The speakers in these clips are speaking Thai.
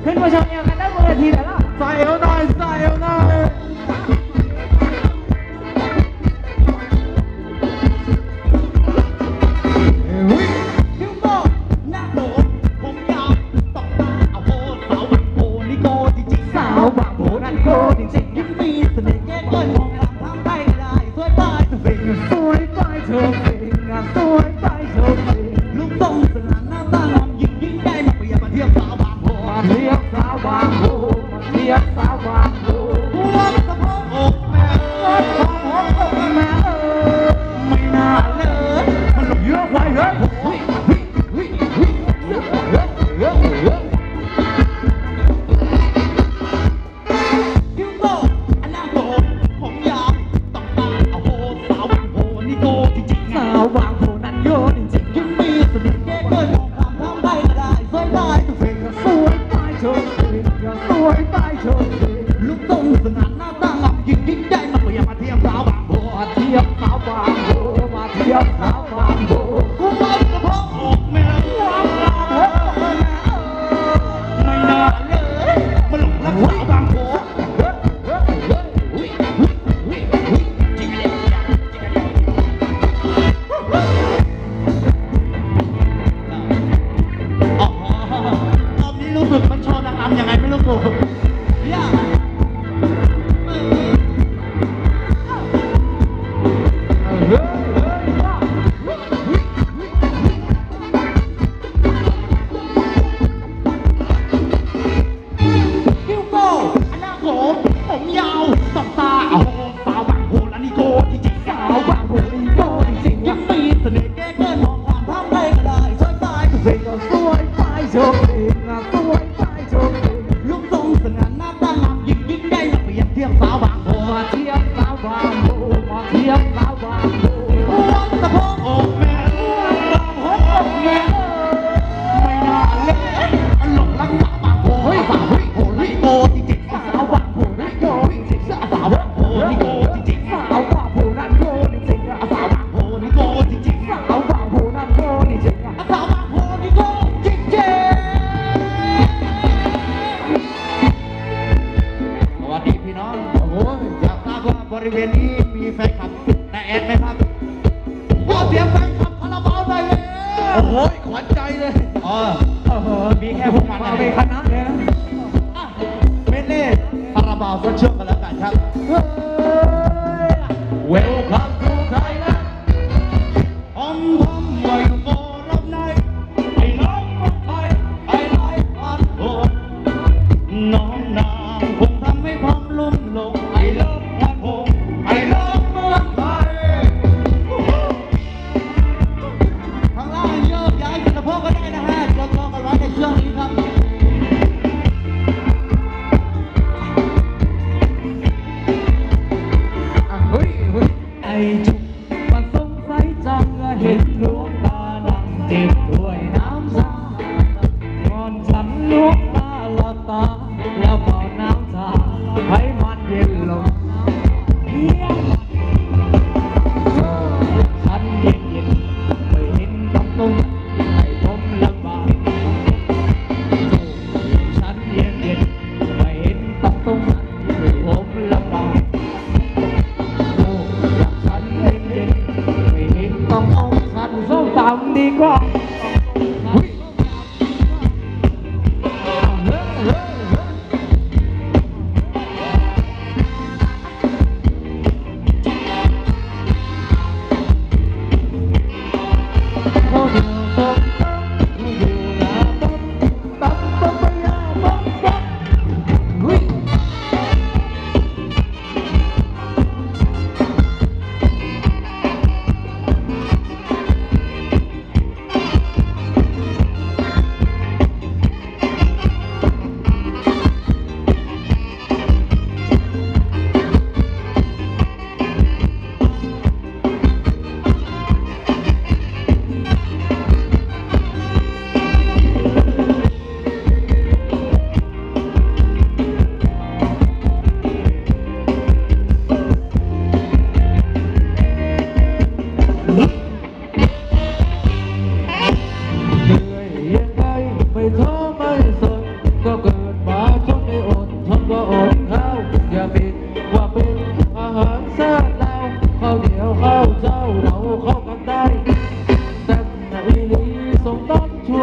ขึ้นมาชมเนี่ยกันได้บนเวทีแล้วล่ะใส่เอาหน่อยใส่เอาหน่อยคิ้วโตหน้าโหนผมยาวตบตาเอาโหสาวบางโพนี่โกจริงๆสาวบางโพนั่นโกจริงๆยิ้มมีเสน่ห์แก้เกินมองหลังทำได้ก็ได้สวยตายทุกสิ่งสวยไปทุกสิ่งสวยไปทุกสิ่งลูกทรงสง่าหน้าตางามยิ่งยิ่งได้มาเปรียบมาเทียบสาวบางโพมาเทียบสาวบางโพมาเทียบสาวบางโพหัวสะโพกอกแม่หัวสะโพกอกแม่ไม่น่าเลยมันหลงเยอะไว้เฮ้ยคิ้วโตอันหน้าโหนผมยาวตบตาเอาโหสาวบางโพนี่โกจริงๆสาวบางโพนั่นโยจริงๆยิ้มมีเสน่ห์แก้เกินมองความทำได้ก็ได้สวยได้ทุกสิ่งสวยไปทุกสิ่งสวยไปทุกสิ่งลูกทรงสง่าหน้าตางามยิ่งยิ่งได้มาเปรียบมาเทียบสาวบางโพมาเทียบสาวบางโพมาเทียบสาวบางโพหัวสะโพกอกแม่หัวสะโพกอกแม่ไม่น่าเลยมาหลงรักสาวบางโพจิกกะเดี่ยวจิกกะเดี่ยวอ๋อตอนนี้รู้สึกมันโชว์นางรำยังไงไม่รู้กูเนี่ยคิ้วโตอันหน้าโขมผมยาวตบตาเอาสาวบางโพแล้วนี่โกจริงๆสาวบางโพนี่โกจริงๆยังมีเสน่ห์แก้เกินมองความทำได้ก็ได้สวยตายทุกสิ่งสวยไปทุกสิ่งสวยไปทุกสิ่งลูกทรงสง่าหน้าตางามยิ่งยิ่งได้มาเปรียบเทียบสาวบางโพมาเทียบสาวบางโพมาเทียบสาวบางโพหัวสะโพกอกแม่หัวสะโพกอกแม่ไม่น่าเลยมันหลงรักสาวบางโพสาวบางโพนี่โกจริงๆสาวบางโพนี่โกจริงๆสาวบางโพนี่โกจริงๆสาวบางโพนั่นโกจริงๆสาวบางโพนี่โกจริงๆสาวบางโพนั่นโกจริงๆสาวบางโพนี่โกจริงๆสวัสดีพี่น้องโอ้โหอยากทราบว่าบริเวณนี้มีแฟนคลับแต่แอดไหมครับขอเสียงแฟนคลับคาราบาวหน่อยเลยโอ้โหขวัญใจเลยมีแค่พวกมันมีคณะเลยนะเมเล่คาราบาวก็เชื่อกันแล้วกันครับเวลคัมทูไทยแลนด์ผมไว้อยู่ก็รับในไอ้น้องคนไทยไอ้ไลฟ์อันโหดน้องนางคงทำให้ผมลุ่มหลงไอ้เลิฟอันโหดไอ้เลิฟเมืองไทยข้างล่างเยอะย้ายสะโพกก็ได้นะฮะเดี๋ยวกันไว้ในช่วงนี้ครับ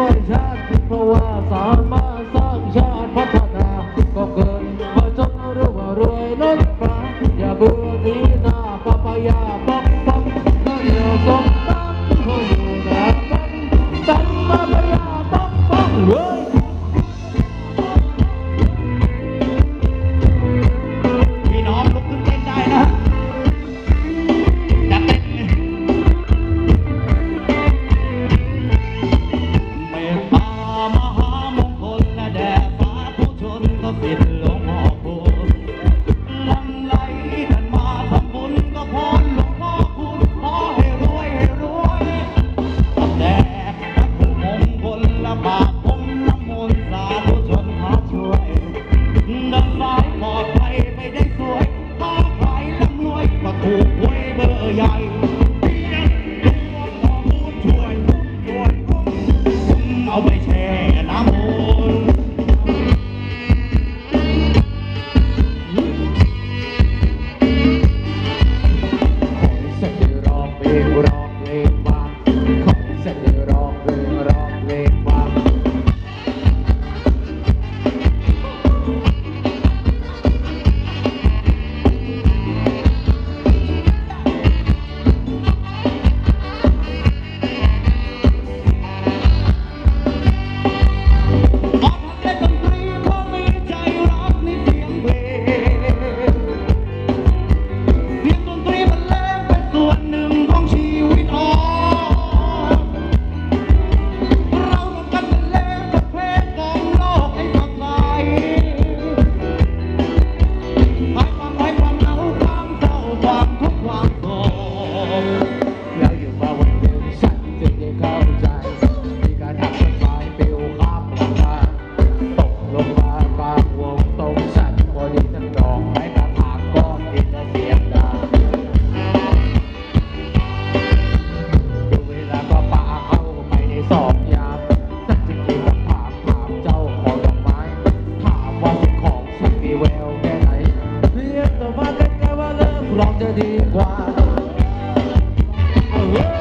วยชาติเพราะว่าสามารถสร้างชาติพัฒนาก็เกินมาจนหรือว่ารวยล้นฟ้าอย่าเบื่อดีหน้าปะปะยาป๊อกป๊อกก็เดี๋ยวสมตั้งเขาอยู่แต่ตั้งปะปะยาป๊อกป๊อกเว้ยพี่น้องลุกขึ้นเต้นได้นะจะเต้นเลยเมตตามหามงคลและแด่ฟ้าผู้ชนก็สิ้นหลวงพ่อคูณหลั่งไหลกันมาทำบุญก็พรหลวงพ่อคูณขอให้รวยให้รวยแต่วัตถุมงคลและบาปผมน้ำมนต์สาธุชนหาช่วยเดินสายปลอดภัยไปได้สวยค้าขายร่ำรวยก็ถูกหวยเบอร์ใหญ่เพียงหลวงพ่อคูณช่วยผมเอาไปแช่น้ำมนต์เสร็จร้องเพลงบ้างขอเสร็จร้องเพลงบ้างออกทางเล่นดนตรีเพราะมีใจรักในเสียงเพลงเสียงดนตรีบรรเลงเป็นส่วนหนึ่งของชีวิตเราต้องกันบรรเลงบทเพลงกล่อมโลกให้สดใสหายความร้อยความเหงาความเศร้าความทุกข์ความโศกแล้วอยู่มาวันหนึ่งฉันจึงได้เข้าใจมีการทำต้นไม้ปลิวข้ามหลังคาตกลงมากลางวงตรงฉันพอดีทั้งดอกไม้กระถางก้อนดินและเสียงดังดูเวลาก็ปาเข้าไปในซอกยามฉันจึงคิดว่าถามเจ้าของดอกไม้ถามว่าสิ่งของฉันมีแววแค่ไหนเรียกแต่ว่าใกล้ๆว่าเลิกลองจะดีกว่า เฮ้ย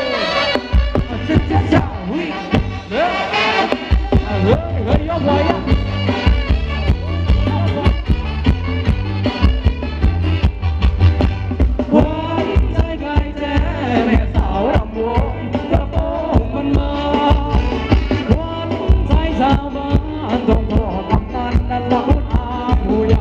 จ้าวิ่งเฮ้ยยกไว้อะหวานใจใครแท้แม่สาวรำวงกระโปรงมันมาหวานใจชาวบ้านต้องพ่อกำนันนั่นละคุณอาผู้ใหญ่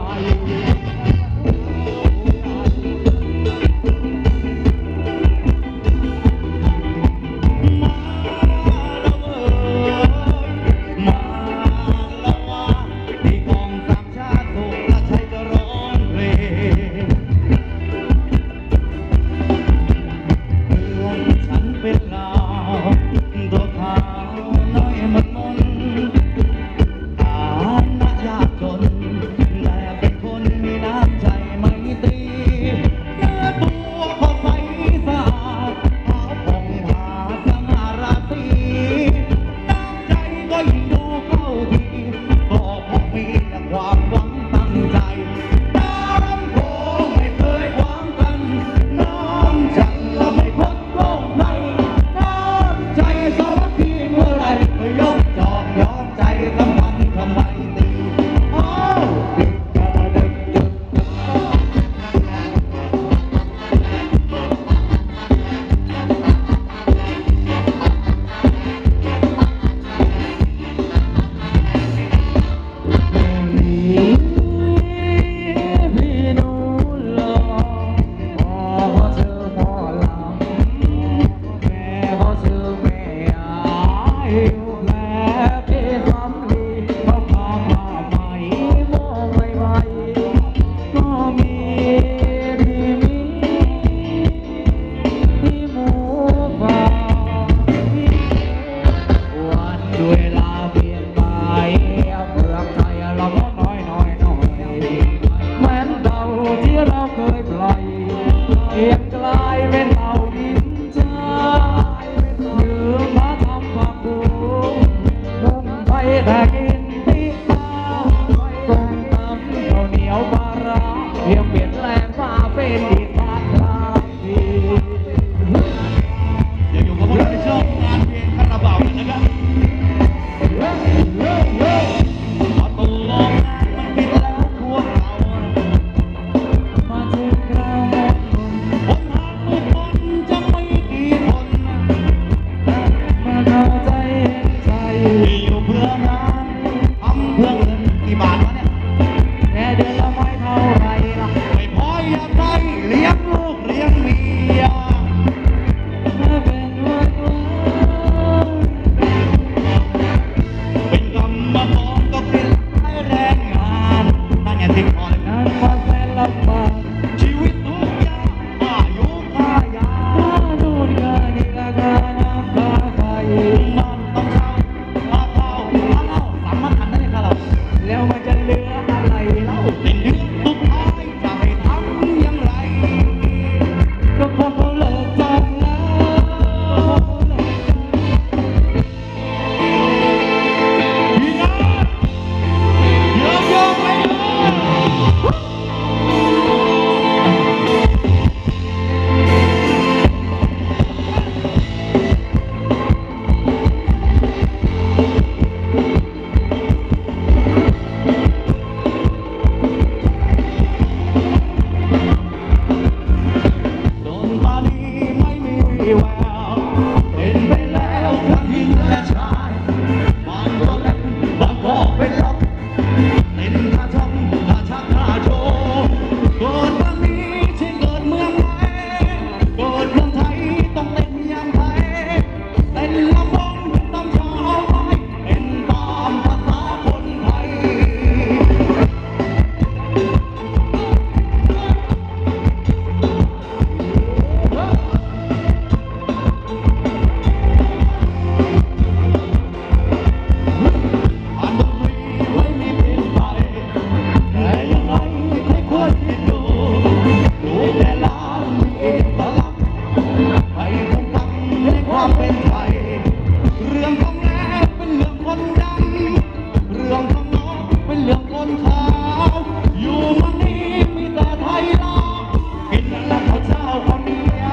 มาแล้วว่าที่กองสามชาติถูกและใช้จะร้องเพลงเพื่อนฉันเป็นลาวตัวขาวน้อยมันมนฐานะยากจนแต่เป็นคนมีน้ำใจไมตรีเนื้อตัวก็ใสสะอาดขาวผ่องผ่าสง่าราตรีน้ำใจก็ยิ่งดูเข้าทีก็เพราะมีแต่ความหวังตั้งใจน้ำโขงไม่เคยขวางกันน้ำจันทร์เราไม่พ้นโลกไหนน้ำใจสามัคคีเมื่อไรก็ยกจองยอมใจทำมันทำไมตีอ้าวดึกกระดึกดึกพี่นู้นหล่อพ่อเขาชื่อพ่อลำแม่เขาชื่อแม่ยายแม่พี่สำลีเขาพามาใหม่มองใหม่ๆก็มีที่หมูป่าวันเวลาเปลี่ยนไปเมืองไทยเราก็น้อยเหมือนเต่าที่เราเคยปล่อยเพียงกลายเป็นเต่าดินชายยืมมาทำผักบุ้งมุ่งไปแต่กินที่ตาต้มตำข้าวเหนียวปลาร้าเพียงเปลี่ยนแปลงมาเป็นอีกบ้านราดีเดี๋ยวอยู่กับพวกเราในช่วงงานเพลงคาราบาวกันนะครับเบื่องานทำเพื่อเงินกี่บาทวะเนี่ยแค่เดือนละไม่เท่าไรล่ะไม่พออยากได้เลี้ยงลูกเลี้ยงเมียเมื่อเป็นวันเป็นกรรมกรก็เป็นให้แรงงานนั่นไงทิ้งพอเลยงานมาแสนลำบากชีวิตทุกอย่างอายุค่ายาถ้าดูดีกันนี่ราคาน้ำตาไฟบ้านต้องเช่าค่าข้าวค่าเหล้าสามารถทันได้ไหมครับเราแล้วมันจะเหลืออะไรเล่าเป็นเดือนสุดท้ายจะให้ทำอย่างไรก็เพราะเขาเลิกกันแล้วพี่น้องเยอะๆไปเลยโดนตาดีไม่มีแววเห็นไปแล้วทั้งหญิงและชายบางก็เล่นบางก็เป็นล็อกเต้นท่าช่องท่าชักท่าโชว์เกิดเมืองนี้ใช่เกิดเมืองไหนเกิดเมืองไทยต้องเต้นอย่างไทยเต้นลำวงต้องชาวไทยเป็นตามภาษาคนไทย ผ่านดนตรีไม่มีเปลี่ยนไปแต่ยังไงให้ควรคิดดูลูกแต่หลานมีเอกลักษณ์ให้คงตั้งในความเป็นไทยเรื่องของแม่เป็นเรื่องคนดำเรื่องของน้องเป็นเรื่องคนขาวอยู่มันนี้มีแต่ไทยลาวกินแล้วข้าวเช้าคนเดียว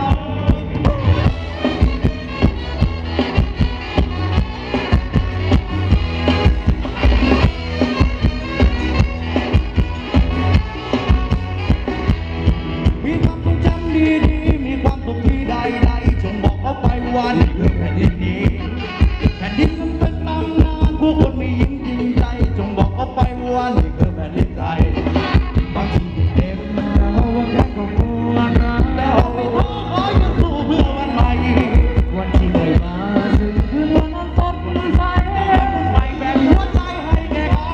มีความทรงจำดีๆ มีความสุขที่ใดๆจงบอกเขาไปว่านี่คือแผ่นดินนี้แผ่นดินมันเป็นตำนานผู้คนมียิ้มจริงใจจงบอกเขาไปว่านี่คือแผ่นดินไทยบางทีเด็กเราวันแรกก็กลัวนะแล้วไม่ท้อขอยังสู้เพื่อวันใหม่วันที่เคยมาถึงคืนวันนั้นสดใสไปแบ่งหัวใจให้แก่กัน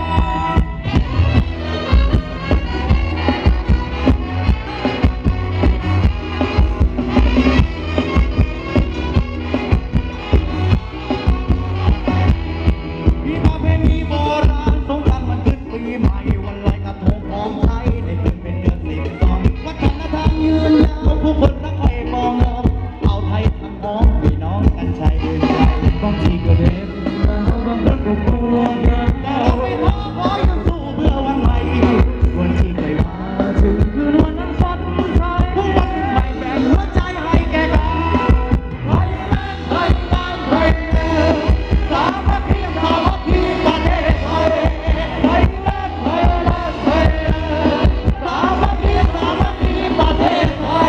มีประเพณีโบราณสงกรานต์มันขึ้นปีใหม่วันลอยกระทงของไทยได้ขึ้นเป็นเดือน12วัฒนธรรมยืนยาวผู้คนรักใครมองเอาไทยทั้งพ้องพี่น้องกันชัยเดินใจบางทีก็เด็กเราบางครั้งก็กลัวนะแต่เราไม่ท้อขอยังสู้เพื่อวันใหม่วันที่เคยมาถึงคืนวันนั้นสดใสผู้วันใหม่แบ่งหัวใจให้แก่กันไทยแลนด์ไทยบ้านไทยเดิมสามัคคีสามัคคีประเทศไทยไทยแลนด์ไทยแลนด์ไทยเดิมสามัคคีประเทศไทย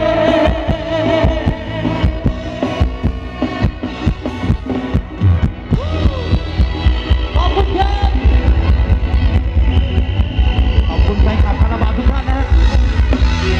ขอบคุณครับขอบคุณแฟนคลับคาราบาวทุกท่านนะฮะ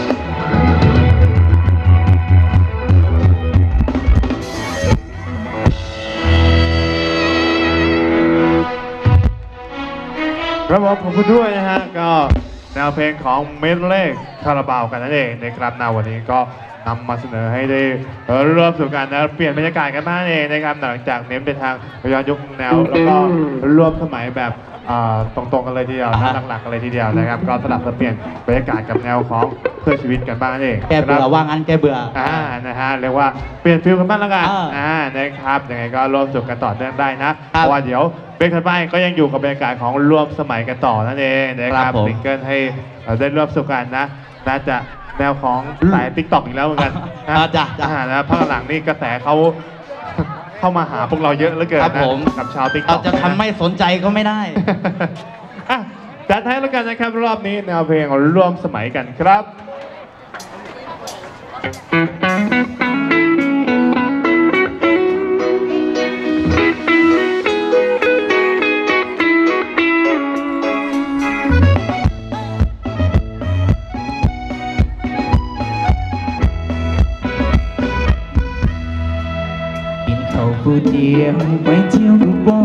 ครับผมขอบคุณด้วยนะฮะก็แนวเพลงของเมดเล่คาราบาวกันนั่นเองนะครับในวันนี้ก็นำมาเสนอให้ได้ร่วมสู่กันนะเปลี่ยนบรรยากาศกันบ้างเองนะครับหลังจากเน้นไปทางย้อนยุคแนวแล้วก็รวมสมัยแบบตรงๆกันเลยทีเดียวนะหลักๆกันเลยทีเดียวนะครับก็สลับเปลี่ยนบรรยากาศกับแนวของเพื่อชีวิตกันบ้างนั่นเองแกเบื่อว่างั้นแกเบื่อนะฮะเรียกว่าเปลี่ยนฟิลกันบ้างแล้วกันอ่านะครับยังไงก็ร่วมสนุกกันต่อเนื่องได้นะเพราะว่าเดี๋ยวเบรกถัดไปก็ยังอยู่กับบรรยากาศของร่วมสมัยกันต่อนั่นเองนะครับซิงเกิลให้ได้ร่วมสนุกกันนะน่าจะแนวของสายติ๊กต็อกอีกแล้วเหมือนกันนะจ้ะนะพักหลังนี่กระแสเขา เข้ามาหาพวกเราเยอะเหลือเกินครับนะผมกับชาวติ๊กต็เราอกจะทำไม่สนใจก็ไม่ได้จัดให้แล้วกันนะครับรอบนี้แนวเพลงร่วมสมัยกันครับเจียงไปเที่ยวดูบ่